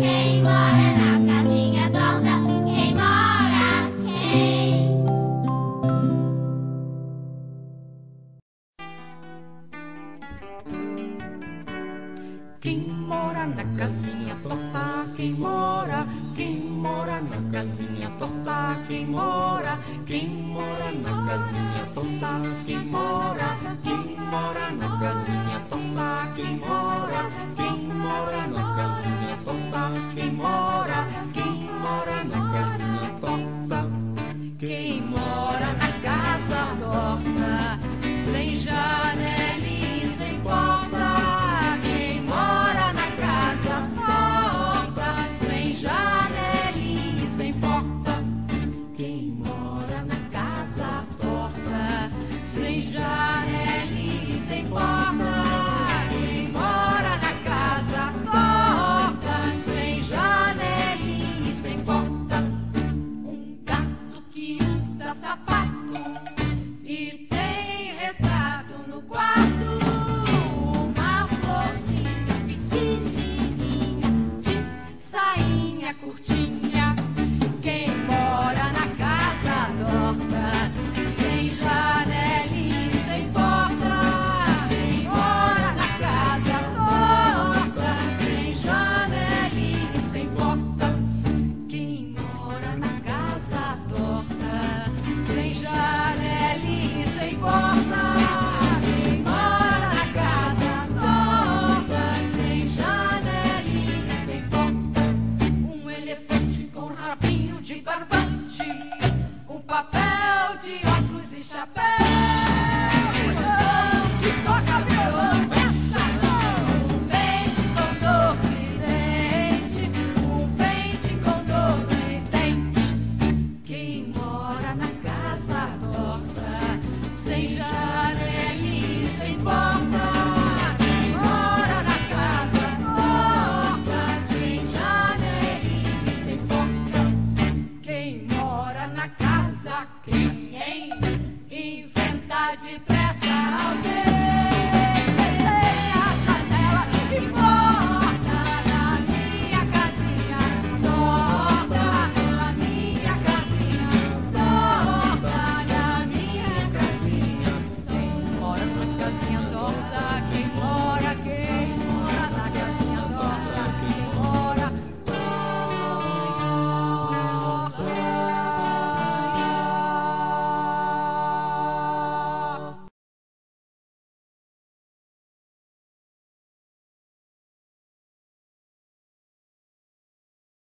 Quem mora na casinha torta? Quem mora? Quem? Quem mora na casinha torta? Quem mora? Quem mora na casinha torta? Quem mora? Quem mora na casinha torta? Quem mora? Quem mora na casinha torta? Quem mora? Quem mora na casinha torta? Quem mora? Quem mora na casinha torta? Quem mora na casa torta? Sem janela e sem porta. Quem mora na casa torta? Sem janela e sem porta. Quem mora na casa torta? Sem janela e sem porta. Quem mora na casa torta? Sem janela e sem porta. Um gato que usa sapato e tem retrato no quarto. Uma florzinha pequenininha de sainha curtinha.